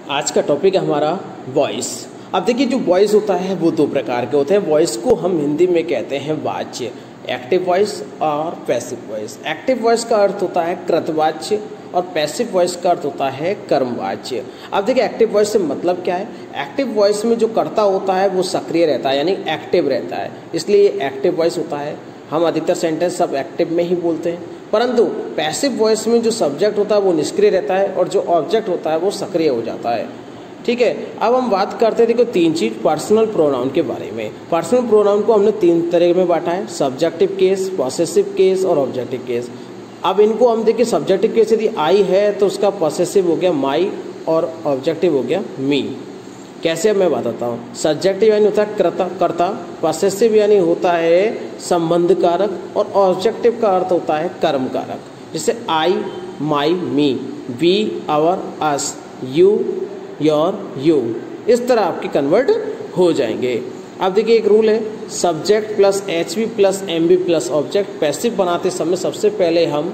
आज का टॉपिक है हमारा वॉइस। अब देखिए जो वॉइस होता है वो दो प्रकार के होते हैं। वॉइस को हम हिंदी में कहते हैं वाच्य, एक्टिव वॉइस और पैसिव वॉइस। एक्टिव वॉइस का अर्थ होता है कृतवाच्य और पैसिव वॉइस का अर्थ होता है कर्मवाच्य। अब देखिए एक्टिव वॉइस से मतलब क्या है। एक्टिव वॉइस में जो कर्ता होता है वो सक्रिय रहता है यानी एक्टिव रहता है, इसलिए ये एक्टिव वॉइस होता है। हम अधिकतर सेंटेंस सब एक्टिव में ही बोलते हैं, परंतु पैसिव वॉइस में जो सब्जेक्ट होता है वो निष्क्रिय रहता है और जो ऑब्जेक्ट होता है वो सक्रिय हो जाता है। ठीक है, अब हम बात करते हैं देखो तीन चीज पर्सनल प्रोनाउन के बारे में। पर्सनल प्रोनाउन को हमने तीन तरह में बांटा है, सब्जेक्टिव केस, पॉसेसिव केस और ऑब्जेक्टिव केस। अब इनको हम देखिए सब्जेक्टिव केस यदि आई है तो उसका पॉसेसिव हो गया माई और ऑब्जेक्टिव हो गया मी। कैसे अब मैं बताता हूँ। सब्जेक्टिव यानी होता है कर्ता, पॉसेसिव यानी होता है संबंध कारक और ऑब्जेक्टिव का अर्थ होता है कर्म कारक। जैसे I, my, me, we, our, us, you, your, you, इस तरह आपके कन्वर्ट हो जाएंगे। अब देखिए एक रूल है, subject plus H V plus M B plus object. Passive बनाते समय सबसे पहले हम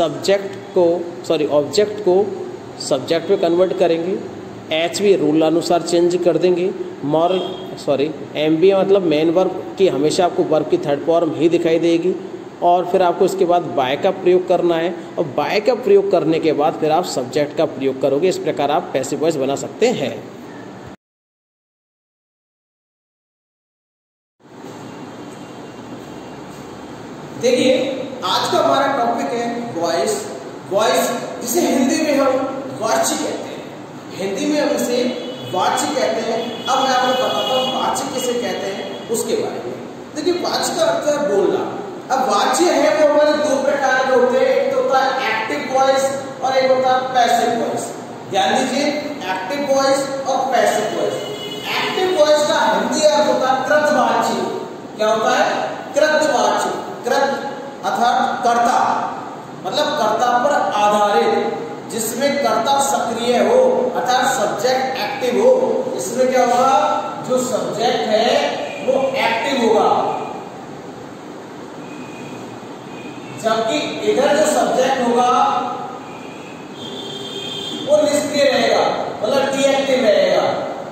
ऑब्जेक्ट को सब्जेक्ट में कन्वर्ट करेंगे। एच वी रूल अनुसार चेंज कर देंगे। एम बी मतलब मेन वर्ब की हमेशा आपको वर्ब की थर्ड फॉर्म ही दिखाई देगी और फिर आपको इसके बाद बाय का प्रयोग करना है और बाय का प्रयोग करने के बाद फिर आप सब्जेक्ट का प्रयोग करोगे। इस प्रकार आप पैसिव वॉइस बना सकते हैं। देखिए आज का हमारा टॉपिक है वॉइस। वॉइस जिसे हिंदी में हम वाच्य कहते हैं, हिंदी में हम इसे वाच्य कहते हैं। अब मैं आपको बताता हूँ वाच्य किसे कहते हैं उसके बारे में। देखिए वाच्य का अर्थ है बोलना। अब वाच्य है वो हमारे दो प्रकार के होते हैं, एक तो होता है एक्टिव वॉइस और एक होता है पैसिव वॉइस। ध्यान दीजिए, एक्टिव वॉइस और पैसिव वॉइस। एक्टिव वॉइस का हिंदी अर्थ होता है कृतवाच्य। क्या होता है? कृतवाच्य। कृत अर्थात कर्ता, मतलब कर्ता पर आधारित, जिसमें कर्ता सक्रिय हो अर्थात सब्जेक्ट एक्टिव हो। इसमें क्या होगा, जो सब्जेक्ट है वो एक्टिव होगा, जबकि इधर जो सब्जेक्ट होगा वो निष्क्रिय रहेगा, मतलब डीएक्टिव रहेगा।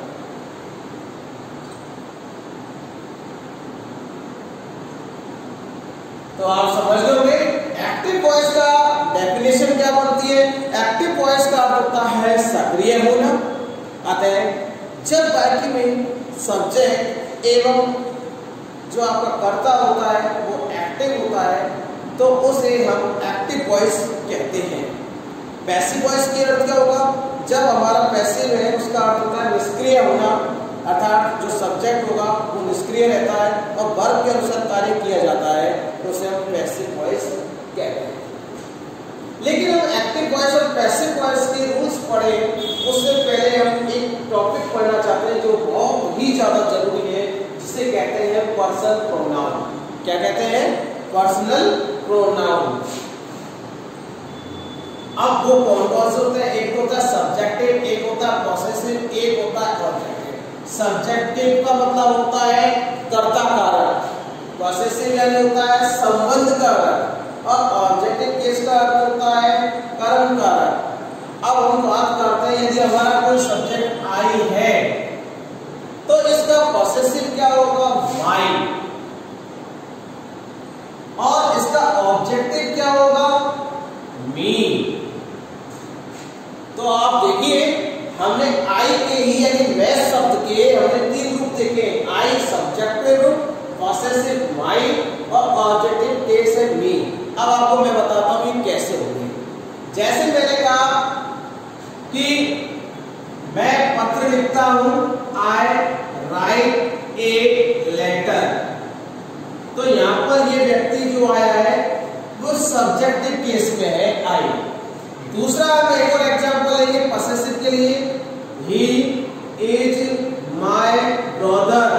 तो आप समझ लोगे एक्टिव वॉइस का डेफिनेशन क्या बनती है। एक्टिव वॉइस का अर्थ होता है सक्रिय होना। अतः जब वाक्य में सब्जेक्ट एवं जो आपका कर्ता होता है वो एक्टिव होता है तो उसे हम एक्टिव वॉइस कहते हैं। पैसिव वॉइस की अर्थ क्या होगा, जब हमारा पैसिव है उसका अर्थ होता है निष्क्रिय होना, अर्थात जो सब्जेक्ट होगा वो निष्क्रिय रहता है और वर्ब के अनुसार कार्य किया जाता है, तो उसे हम पैसिव वॉइस कहते हैं। लेकिन हम एक्टिव वॉइस और पैसिव वॉइस के रूल्स पढ़े उससे पहले हम एक टॉपिक पढ़ना चाहते हैं जो बहुत ही ज्यादा जरूरी है, जिसे कहते हैं पर्सनल प्रोनाउन। क्या कहते हैं? Personal pronoun. अब वो कौन कौन से होते हैं? एक होता है सब्जेक्टिव, एक होता है पॉसेसिव, एक होता है ऑब्जेक्टिव। सब्जेक्टिव का मतलब होता है कर्ता कारक, पॉसेसिव यानी होता है संबंध कारक और ऑब्जेक्टिव केस का अर्थ होता है कर्म कारक। अब हम बात करते हैं यदि हमारा कोई सब्जेक्ट आई है तो इसका पॉसेसिव क्या होगा? माई, और इसका ऑब्जेक्टिव क्या होगा? मी। तो आप देखिए हमने आई के ही यानी मैं शब्द के हमने तीन रूप देखे, आई सब्जेक्टिव रूप, पॉसेसिव माई और ऑब्जेक्टिव केस है मी। अब आपको मैं बताता हूं कि कैसे होंगे। जैसे मैंने कहा कि मैं पत्र लिखता हूं, आई राइट ए लेटर, तो यहां पर ये व्यक्ति जो आया है वो सब्जेक्टिव केस में है आई। दूसरा हम एक और एग्जांपल लेंगे पॉसेसिव के लिए, ही इज माय ब्रदर।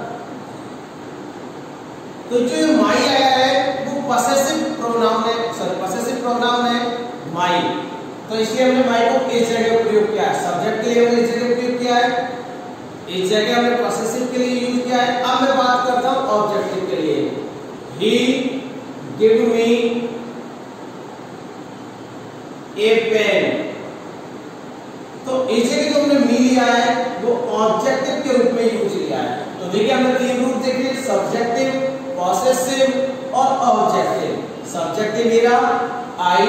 तो जो माई आया है वो पॉसेसिव प्रोनाउन है, पॉसेसिव प्रोनाउन है माई, तो इसलिए हमने माई को इस जगह प्रयोग किया है। सब्जेक्ट के लिए हमने इस जगह प्रयोग किया है, इस जगह हमने पॉसेसिव के लिए यूज किया है। अब मैं बात करता हूं ऑब्जेक्टिव के लिए, ही गिव मी ए पेन, तो इस जगह जो हमने मी लिया है वो ऑब्जेक्टिव के रूप में यूज लिया है। तो देखिए हमने तीन रूप देखे, सब्जेक्टिव, पॉसेसिव और ऑब्जेक्टिव। सब्जेक्टिव मेरा आई,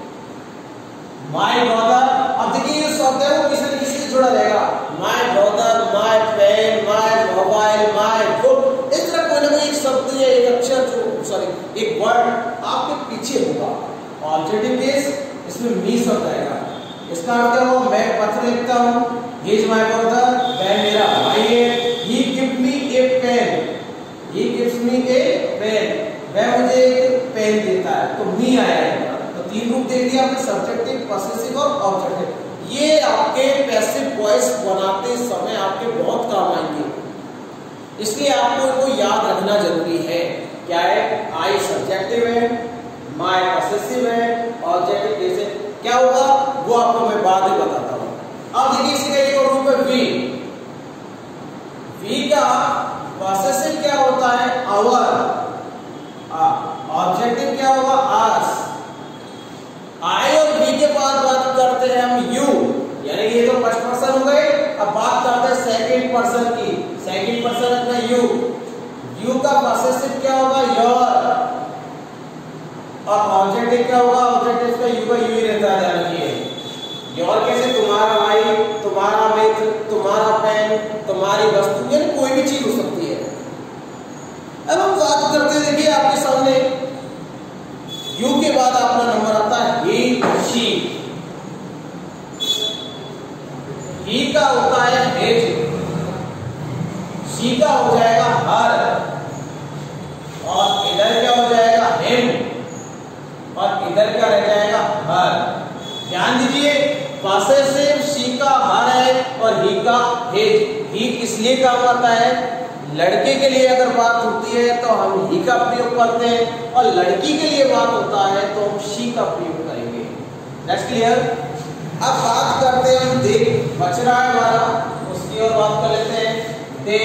माय ब्रदर। अब देखिए ये शब्द है वो किसी न किसी से जुड़ा रहेगा, my brother, my pen, my mobile, my book. इस तरह कोई ना कोई एक शब्द या एक अक्षर जो सॉरी एक वर्ड आपके पीछे होगा। ऑब्जेक्टिव केस इसमें मी शब्द आएगा। इसका अर्थ क्या हुआ, मैं पत्र लिखता हूँ, he is my brother, pen मेरा भाई है, he give me a pen, he gives me a pen, वह मुझे एक पेन देता है, तो मी आएगा। तो तीन रूप देख लिया आपने, सब्जेक्टिव, पॉसेसिव और ऑब्जेक्टिव। ये आपके पैसिव वॉइस बनाते समय आपके बहुत काम आएंगे, इसलिए आपको इनको याद रखना जरूरी है। क्या है, आई सब्जेक्टिव है, माय पॉसेसिव है, ऑब्जेक्टिव कैसे क्या होगा वो आपको मैं बाद में बताता हूं। अब देखिए इसी का एक और रूप है वी। वी का पॉसेसिव क्या होता है, आवर। ऑब्जेक्टिव क्या होगा, आस। आई और वी के बाद बात करते हैं हम यू, यानी ये तो फर्स्ट पर्सन हो गए। अब बात करते हैं सेकंड पर्सन की। सेकंड पर्सन अपना यू। यू का पॉसेसिव क्या होगा, योर। और ऑब्जेक्टिव क्या होगा, ऑब्जेक्टिव का यू ही रहता है, ध्यान रखिए। योर कैसे, तुम्हारा भाई, तुम्हारा मित्र, तुम्हारा पेन, तुम्हारी वस्तु, यानी कोई भी चीज हो सकती है। अब हम बात करते हैं, देखिए आपके सामने यू के बाद अपना नंबर आता है ही, शी। ही का होता है हिज, शी का हो जाएगा हर, और इधर क्या हो जाएगा हिम, और इधर क्या रह जाएगा हर। ध्यान दीजिए, पॉसेसिव शी का हर है और ही का हिज। ही इसलिए काम आता है, लड़के के लिए अगर बात होती है तो हम ही का प्रयोग करते हैं, और लड़की के लिए बात होता है तो हम शी का प्रयोग करेंगे। That's clear. अब बात करते हैं हम दे, बच रहा है हमारा, उसकी और बात कर लेते हैं। दे,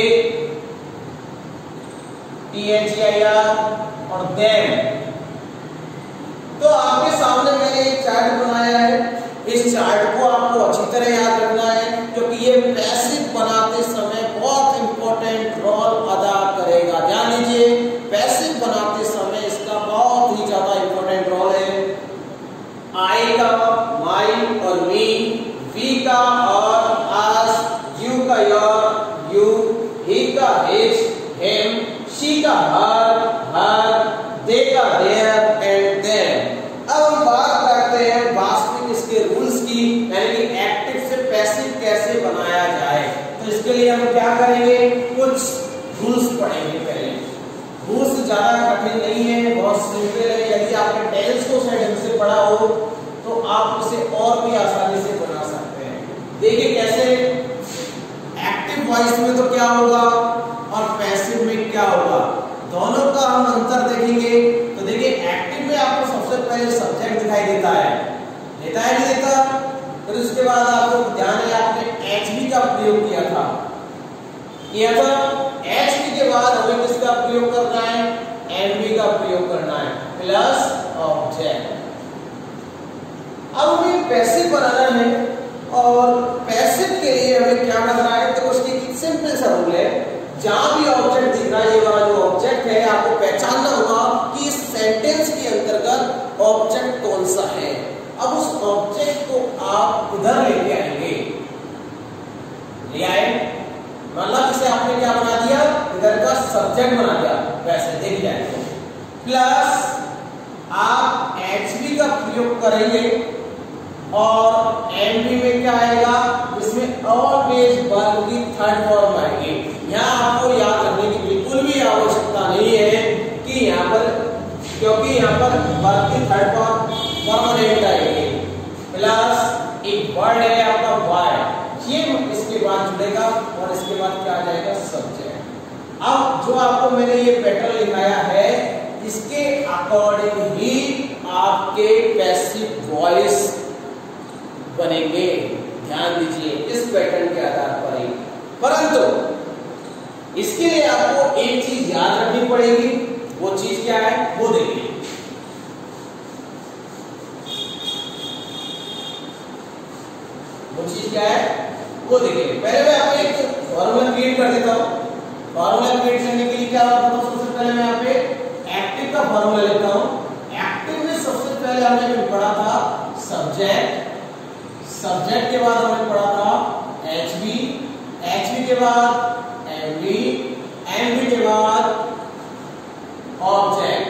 THEIR और देम। तो आपके सामने मैंने एक चार्ट बनाया है, इस चार्ट को आपको अच्छी तरह याद रखना है, क्योंकि ये पैसिव बनाते समय बहुत इंपॉर्टेंट रोल अदा करेगा। ध्यान दीजिए, पैसिव बनाते समय इसका बहुत ही ज्यादा इंपॉर्टेंट रोल है। आई का माई और मी, वी का और आस, यू का योर, यू, ही का हिज, हिम, शी का हर, दे का देयर एंड देम। अब हम बात करते हैं वास्तविक इसके रूल्स की, यानी कि एक्टिव से पैसिव कैसे बनाया जाए। तो इसके लिए हम क्या करेंगे, कुछ रूल्स पढ़ेंगे। पहले रूल्स ज्यादा कठिन नहीं है, बहुत सिंपल है। यदि आपने टेंस को ढंग से पढ़ा हो तो आप इसे और भी आसानी से बना सकते हैं। देखिए कैसे, एक्टिव वॉइस में तो क्या होगा और पैसिव में क्या होगा, दोनों का हम अंतर देखेंगे। तो देखिए एक्टिव में आपको सबसे पहले सब्जेक्ट दिखाई देता है, देता है नहीं देता। फिर उसके बाद आपको ध्यान है आपने एचबी का प्रयोग किया था, एचबी के बाद हमें किसका प्रयोग करना है, एनबी का प्रयोग करना है, प्लस ऑब्जेक्ट। अब हमें पैसिव बनाना है, और पैसिव के लिए हमें क्या करना है, तो उसकी एक सिंपल सा रूल है। जहां भी ऑब्जेक्ट दिख रहा है, ये वाला जो ऑब्जेक्ट है, आपको पहचानना होगा कि इस सेंटेंस के अंतर्गत ऑब्जेक्ट कौन सा है। अब उस ऑब्जेक्ट को आप इधर लेके आएंगे, ले आए, मतलब इसे आपने क्या बना दिया, इधर का सब्जेक्ट बना दिया, वैसे देख जाएंगे। प्लस आप एचबी का प्रयोग करेंगे, और एनबी में क्या आएगा, इसमें ऑलवेज वर्ब की थर्ड फॉर्म आएगी। यहाँ आपको याद रखने की बिल्कुल भी आवश्यकता नहीं है कि यहाँ पर, क्योंकि यहाँ पर वर्ब की थर्ड फॉर्म परमानेंट आएगी। प्लस एक वर्ड है आपका वाई, ये इसके बाद जुड़ेगा, और इसके बाद क्या आ जाएगा, सब्जेक्ट। अब जो आपको मैंने ये पैटर्न लिखाया है, इसके अकॉर्डिंग ही आपके पैसिव वॉइस बनेंगे। ध्यान दीजिए, इस पैटर्न के आधार पर ही। परंतु इसके लिए आपको एक चीज याद रखनी पड़ेगी, वो चीज क्या है, वो देखिए। वो चीज क्या है, वो देखिए, पहले मैं आपको एक फॉर्मूला क्रिएट कर देता हूँ। फॉर्मूला क्रिएट करने के लिए क्या होता है, सबसे पहले मैं यहाँ पे एक्टिव का फॉर्मूला लिखता हूँ। एक्टिव में सबसे पहले हमने पढ़ा था सब्जेक्ट, सब्जेक्ट के बाद हमने पढ़ा था एचबी, एचबी के बाद एमबी, एमबी के बाद ऑब्जेक्ट।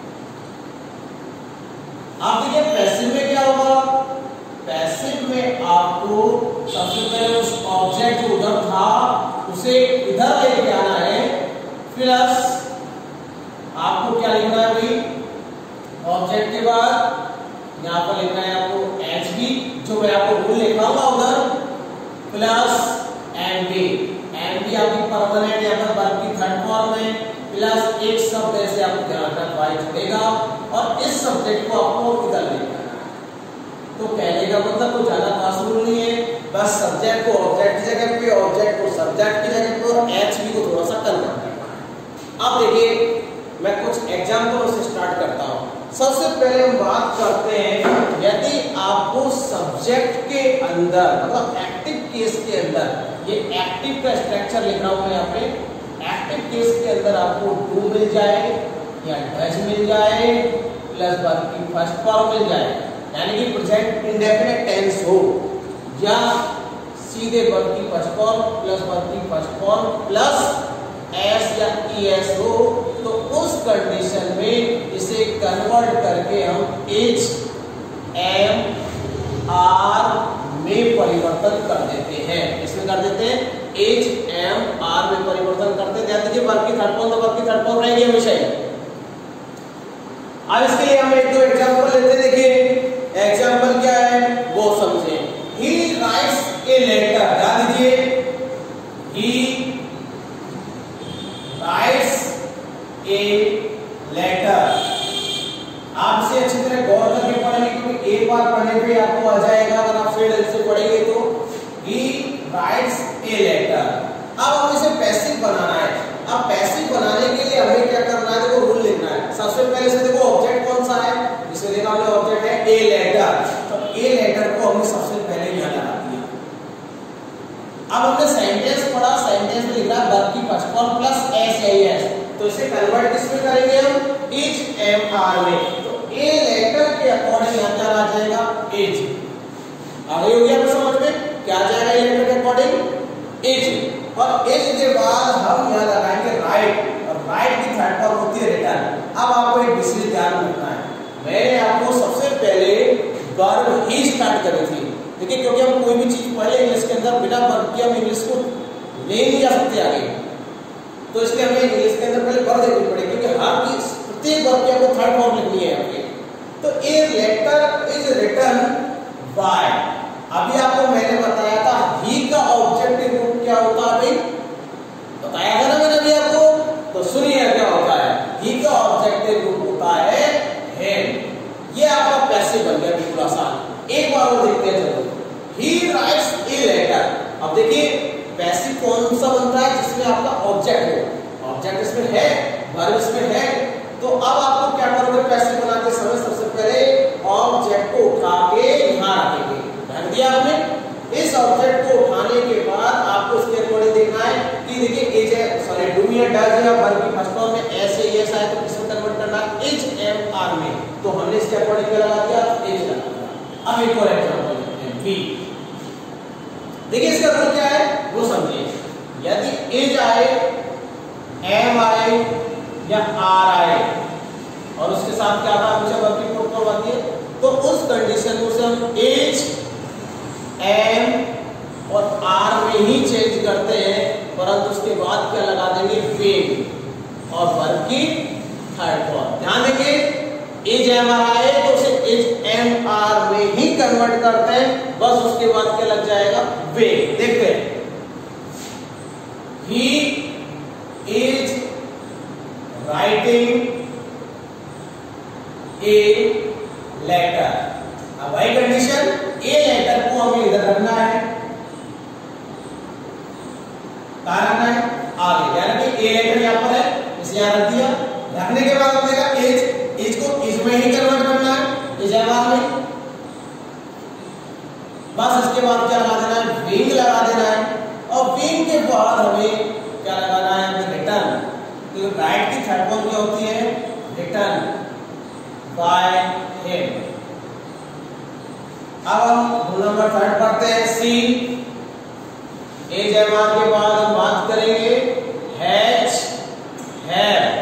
आप देखिए पैसिव में क्या होगा, पैसिव में आपको सबसे पहले उस ऑब्जेक्ट जो उधर था उसे इधर लेके आना है, प्लस आपको क्या लिखना है भाई, ऑब्जेक्ट के बाद यहाँ पर लिखना है आपको एचबी, जो मैं आपको रूल लिखाऊंगा उधर, प्लस एमबी, एमबी आपकी परमानेंट यहाँ पर वर्ब की थर्ड फॉर्म में, प्लस एक शब्द ऐसे आपको ध्यान रखना वाई जुड़ेगा और इस सब्जेक्ट को आपको इधर लिखना है। तो कहने का मतलब कोई ज्यादा खास रूल नहीं है, बस सब्जेक्ट को ऑब्जेक्ट की जगह पे, ऑब्जेक्ट को सब्जेक्ट की जगह पे और एचबी को थोड़ा सा कन्वर्ट करना है। अब देखिए मैं कुछ एग्जाम्पलों से स्टार्ट करता हूँ। सबसे पहले हम बात करते हैं, यदि आपको सब्जेक्ट के अंदर मतलब एक्टिव केस के अंदर, ये एक्टिव का स्ट्रक्चर लिख रहा हूं मैं यहाँ पे, एक्टिव केस के अंदर आपको डू मिल जाए या डज मिल जाए प्लस वर्ब की फर्स्ट फॉर्म मिल जाए, यानी कि प्रेजेंट इंडेफिनिट टेंस हो, या सीधे वर्ब की फर्स्ट फॉर्म प्लस वर्ब की फर्स्ट फॉर्म प्लस एस या ईएस हो, तो उस कंडीशन में इसे कन्वर्ट करके हम एच एम आर में परिवर्तन कर देते हैं। इसमें कर देते हैं एच एम आर में परिवर्तन करते हैं। ध्यान दीजिए वर्ब की थर्ड फॉर्म तो वर्ब की थर्ड फॉर्म रहेगी हमेशा ही। अब इसके लिए हम एक दो एग्जांपल लेते हैं। देखिए एग्जांपल क्या है वो समझे। ही राइट्स ए लेटर, ध्यान दीजिए ही राइट्स ए लेटर। आप इसे अच्छी तरह गौर करके पढ़ेंगे क्योंकि एक बार पढ़ने पे आपको आ जाएगा, अगर आप फिर से पढ़ेंगे तो। He writes a letter. अब हमें इसे पैसिव बनाना है। अब पैसिव बनाने के लिए हमें क्या करना है, देखो रूल लिखना है। सबसे पहले से देखो ऑब्जेक्ट कौन सा है, जिसमें देखा हमने ऑब्जेक्ट है ए लेटर, तो ए लेटर को हमने सबसे पहले यहां लगा दिया। अब हमने सेंटेंस पढ़ा, सेंटेंस में लिखा वर्ब की फर्स्ट फॉर्म प्लस एस या एस, तो इसे कन्वर्ट किसमें करेंगे हम, एच एम आर में। तो ए लेटर के अकॉर्डिंग यहां क्या आ जाएगा, एज। आगे हो गया समझ में, क्या आ जाएगा ए लेटर के अकॉर्डिंग, एज। और एज के बाद हम यहां लगाएंगे राइट, और राइट की थर्ड फॉर्म होती है रिटर्न। अब आपको एक विशेष ध्यान रखना है, मैंने आपको सबसे पहले वर्ब ही स्टार्ट करी थी। देखिए क्योंकि हम कोई भी चीज पढ़े इंग्लिश के अंदर बिना वर्ब के हम इंग्लिश को ले नहीं जा सकते आगे, तो इसलिए हमें इंग्लिश के अंदर पहले वर्ब देखनी पड़ेगी, क्योंकि हर प्रत्येक वर्ब की आपको थर्ड फॉर्म लिखनी है आपके। तो a letter is written by, अभी आपको मैंने बताया था ही का ऑब्जेक्टिव रूप क्या होता है भाई, बताया था ना मैंने अभी आपको, तो सुनिए क्या होता है। ही का ऑब्जेक्टिव रूप होता है हैम। ये आपका पैसिव बन गया बिल्कुल आसान। एक बार वो देखते हैं चलो। He writes a letter. अब देखिए पैसिव कौन सा बनता है, जिसमें आपका ऑब्जेक्ट हो, ऑब्जेक्ट इसमें है, वर्ब इसमें है। तो अब आपको क्या करोगे, पैसिव बनाते समय सबसे पहले ऑब्जेक्ट को उठा के यहां रखेंगे। ध्यान दिया आपने, इस ऑब्जेक्ट को उठाने के बाद आपको इसके अकॉर्डिंग देखना है कि देखिए एज है, सॉरी डू या डज या वर्ब की फर्स्ट फॉर्म में एस या एस आए तो किसमें कन्वर्ट करना, एच एम आर में। तो हमने इसके अकॉर्डिंग क्या लगा दिया, एज लगा दिया। अब एक और एग्जांपल लेते हैं बी। देखिए इसका मतलब क्या है वो समझिए। यदि एज आए, एम आए या आर आए और उसके साथ क्या था, हमेशा वर्ब की फोर्थ फॉर्म आती है, तो उस कंडीशन को से हम एज एम और आर में ही चेंज करते हैं, परंतु उसके बाद क्या लगा देंगे, वेब और वर्ब की थर्ड फॉर्म। ध्यान देंगे एज एम आर आए तो उसे एज एम आर में ही कन्वर्ट करते हैं, बस उसके बाद क्या लग जाएगा, वे। देखते हैं he is writing a letter. अब वही कंडीशन, ए लेटर को हमें इधर रखना है, कहां रखना है, आगे, यानी कि ए लेटर यहां पर है, इसे यहां रख दिया। रखने के बाद हम देखा एज, एज को इज में ही कन्वर्ट करना है, इज एम आर में, बस इसके बाद क्या लगा देना है, बीइंग लगा देना है और बीइंग के बाद हमें क्या लगाना है, रिटर्न। तो राइट की थर्ड फॉर्म क्या होती है, रिटर्न बाय हिम। अब हम रूल नंबर थर्ड पढ़ते हैं, सी। ए जयमान के बाद हम बात करेंगे हैज, हैव।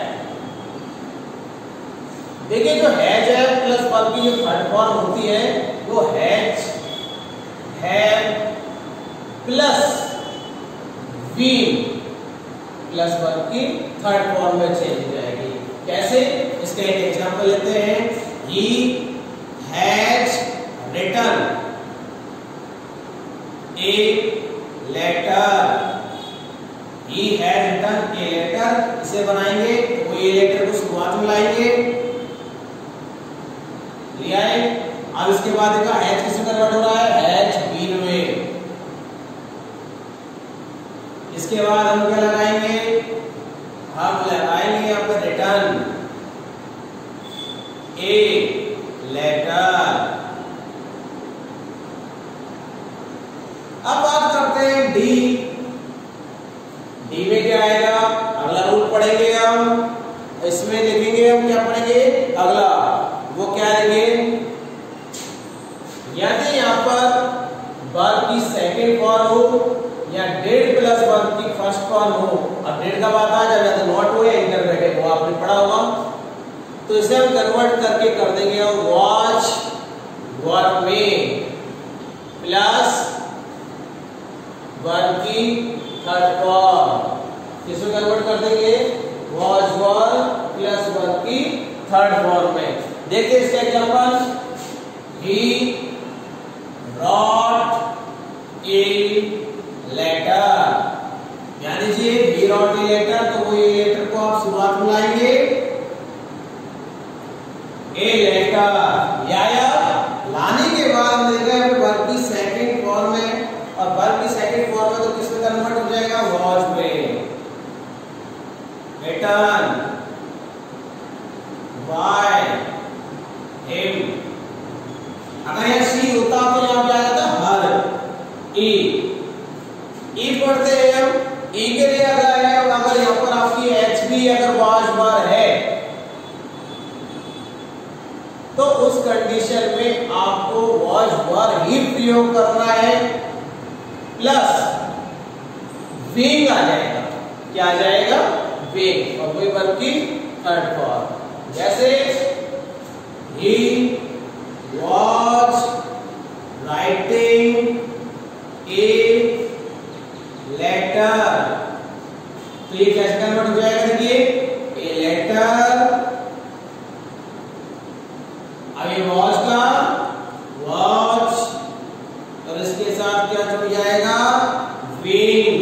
देखिए जो हैज है प्लस वर्ब की जो थर्ड फॉर्म होती है वो has, have plus been plus verb की थर्ड फॉर्म में चेंज हो जाएगी। कैसे, इसका एक एग्जांपल लेते हैं, he has written a letter. He has written a letter, इसे बनाएंगे तो ए लेटर को शुरुआत में लाएंगे, लिया है। अब इसके बाद देखा हैज किसमें कन्वर्ट हो रहा है, हैज बीन में। इसके बाद हम क्या लगाएंगे, हम लगाएंगे यहाँ पर रिटर्न ए लेटर। अब बात करते हैं डी। डी में क्या आएगा, अगला रूल पढ़ेंगे हम, इसमें लिखेंगे हम क्या पढ़ेंगे, अगला वो क्या लिखेंगे, यदि यहाँ पर वर्ब की सेकंड फॉर्म हो या डेड प्लस वर्ब की फर्स्ट फॉर्म हो, और डेड का बात आ जाए तो नॉट हो या इंटरमीडिएट हो, आपने पढ़ा होगा, तो इसे हम कन्वर्ट करके कर देंगे वॉच वर्ब में प्लस वर्ब की थर्ड फॉर्म। इसको कन्वर्ट कर देंगे वॉच वर्ब प्लस वर्ब की थर्ड फॉर्म में। देखिए इसका example, he wrote a letter. ध्यान दीजिए, ही रॉट ए लेटर, तो वो ए लेटर को आप शुरुआत में लाएंगे ए लेटर, या लाने के बाद देखा वर्ब की सेकंड फॉर्म में, और वर्ब की सेकंड फॉर्म में तो किसमें कन्वर्ट हो जाएगा, वॉच में। Written by him. अगर यह सी होता तो यहां पे आ जाता हर। ई पढ़ते हैं हम, ई के लिए अगर है, अगर यहां पर आपकी एच बी अगर वॉच बार है तो उस कंडीशन में आपको वॉच बार ही प्रयोग करना है, प्लस बीइंग आ जाएगा। क्या आ जाएगा, बीइंग, और वही वर्ब की थर्ड फॉर्म। जैसे ही was writing a letter, तो ये कैसे कन्वर्ट हो जाएगा, देखिए a letter। अब ये was का was, और इसके साथ क्या जुड़ जाएगा, being।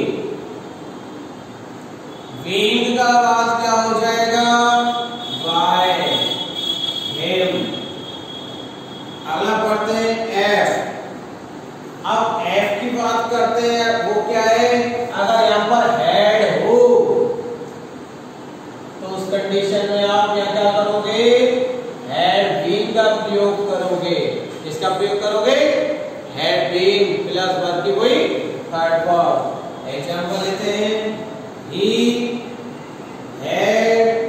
being का बाद क्या हो जाएगा, by him। अगला पढ़ते हैं एफ। अब एफ की बात करते हैं, वो क्या है, अगर यहां पर हैड हो तो उस कंडीशन में आप क्या क्या करोगे, हैड बीन का प्रयोग करोगे। किसका प्रयोग करोगे, हैड बीन प्लस वर्ब की वही थर्ड फॉर्म। एग्जांपल लेते हैं, he had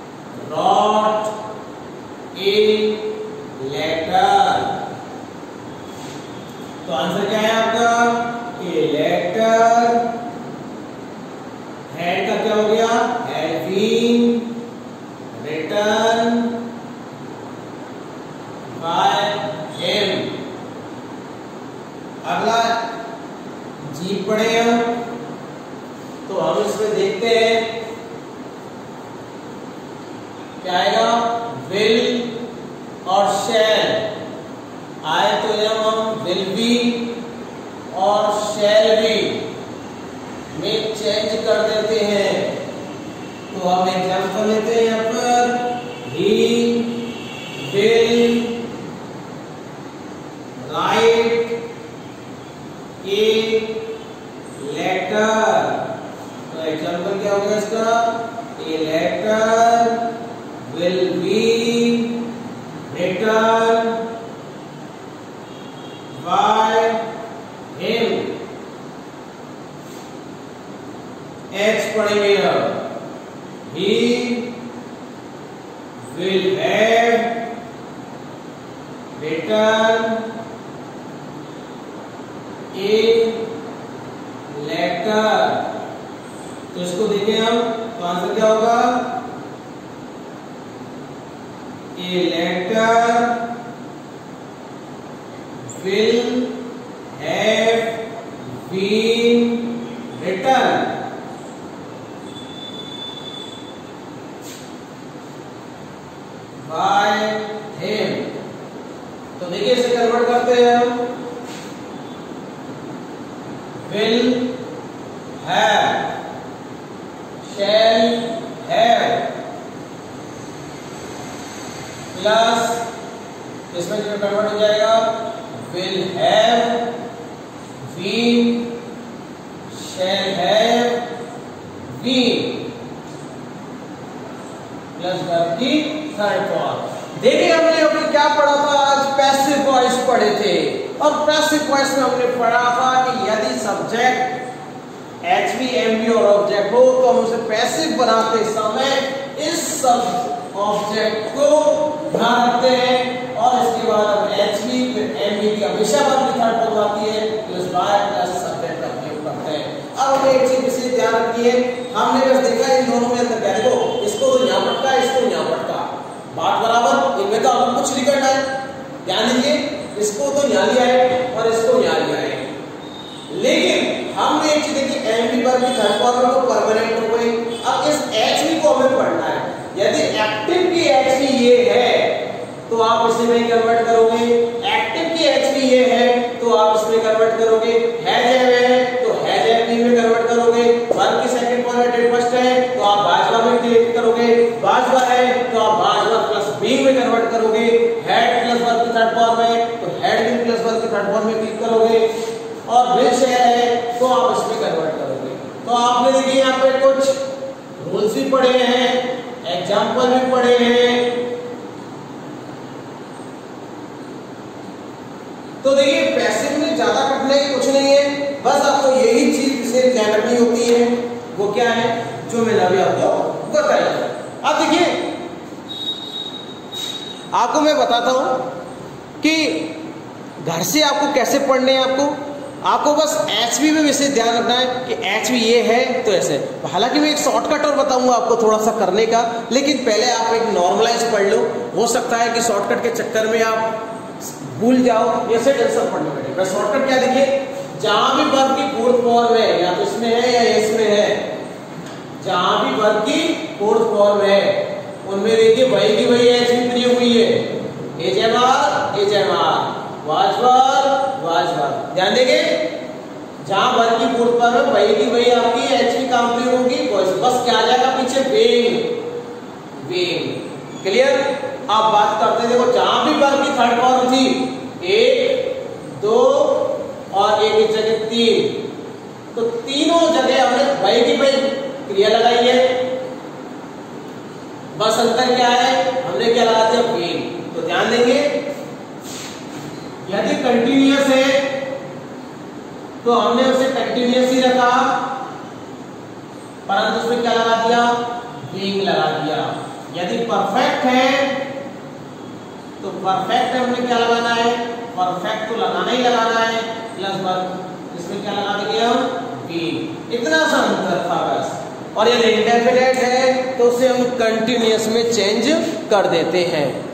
wrote a letter. तो आंसर क्या है आपका, ए लेटर। हैड का क्या हो गया, had been written by him. अगला जी पढ़े हम, तो हम इसमें देखते हैं क्या आएगा, विल और शैल आए तो जब हम विल बी और शैल बी में चेंज कर देते हैं, तो हम एग्जांपल लेते हैं यहाँ पर, he will write a letter. तो एग्जांपल क्या होगा इसका, a letter will be written by him. H पढ़ेंगे अब। He will have written a letter। तो इसको देखें हम, तो आंसर क्या होगा? A letter will have been written by him। तो देखिए इसे कन्वर्ट करते हैं हम। will have, shall have, plus इसमें जो कन्वर्ट हो जाएगा will have been, shall have been, plus verb की थर्ड फॉर्म। देखिए हमने अभी क्या पढ़ा था आज? पैसिव वॉइस पढ़े थे, और पैसिव वॉइस में हमने पढ़ा था कि यदि सब्जेक्ट एचवी एमवी और ऑब्जेक्ट हो तो हम उसे पैसिव बनाते समय इस सब ऑब्जेक्ट को ध्यान रखते हैं, और इसके बाद हम एचवी फिर एमवी की हमेशा वर्ब की थर्ड फॉर्म आती है प्लस बाय प्लस सब्जेक्ट का उपयोग करते हैं। अब हमें एक चीज विशेष ध्यान रखनी है, हमने बस देखा इन दोनों में अंतर क्या, देखो इसको तो यहाँ पटका, इसको यहाँ पटका, बात बराबर, इनमें तो आपको कुछ नहीं करना है। ध्यान दीजिए, इसको तो यहाँ लिया है और इसको यहाँ लिया है, लेकिन हमने एक चीज देखी, एमवी वर्ब की थर्ड फॉर्म तो परमानेंट हो गई। अब इस एचवी को हमें पढ़ना है। यदि एक्टिव की एचवी ये है तो आप इसे में कन्वर्ट करोगे, एक्टिव की एचवी ये है तो आप इसमें कन्वर्ट करोगे, है तो हैज में कन्वर्ट करोगे, वर्ब की सेकंड फॉर्म है फर्स्ट है तो आप बाजवा में क्लिक करोगे, बाजवा है तो आप बाजवा प्लस बीइंग में कन्वर्ट करोगे, हैड प्लस वर्ब की थर्ड फॉर्म है तो हैड बीन प्लस वर्ब की थर्ड फॉर्म में क्लिक करोगे, और विल शेयर है तो आप इसमें कन्वर्ट करोगे। तो आपने देखिए यहाँ पे कुछ रूल्स भी पढ़े हैं, एग्जाम्पल भी पढ़े हैं। तो देखिए पैसिव में ज्यादा कठिनाई कुछ नहीं है, बस आपको यही चीज से ध्यान रखनी होती है। वो क्या है जो मैंने अभी आपको बताया। अब देखिए आपको मैं बताता हूं कि घर से आपको कैसे पढ़ने हैं। आपको बस एचवी में वैसे ध्यान रखना है कि एचवी ये है तो ऐसे। हालांकि मैं एक शॉर्टकट और बताऊंगा आपको थोड़ा सा करने का, लेकिन पहले आप एक नॉर्मलाइज पढ़ लो। हो सकता है कि शॉर्टकट के चक्कर में आप भूल जाओ, ऐसे टेंशन पढ़ने बैठे। बस शॉर्टकट क्या देखिए, जहां भी वर्ब की फोर्थ फॉर्म है, या तो इसमें है या इसमें है, जहां भी वर्ब की फोर्थ फॉर्म है उनमें देखिए वही की वही एचवी प्रयोग हुई है। एजएमआर, वाजवर। ध्यान देंगे, जहां वर्ब की फोर्थ फॉर्म है वही की वही आपकी एचवी काम प्रयोग होगी। बस क्या आ जाएगा पीछे, बीइंग। क्लियर? आप बात करते देखो, जहां भी वर्ब की थर्ड फॉर्म थी 1, 2 और एक जगह 3, तो तीनों जगह हमने वही की वही क्रिया लगाई है। बस अंतर क्या है, हमने क्या लगा दिया, बीइंग। तो ध्यान देंगे, यदि कंटिन्यूअस है तो हमने उसे कंटिन्यूअस ही रखा, परंतु उसमें क्या लगा दिया, बीइंग लगा दिया। यदि परफेक्ट है तो परफेक्ट है हमने क्या लगाना है, परफेक्ट तो लगाना ही लगाना है, प्लस वर्ब इसमें क्या लगा देंगे हम, बीइंग। इतना सा अंतर था बस। और यदि इंडेफिनेट है तो उसे हम कंटिन्यूअस में चेंज कर देते हैं।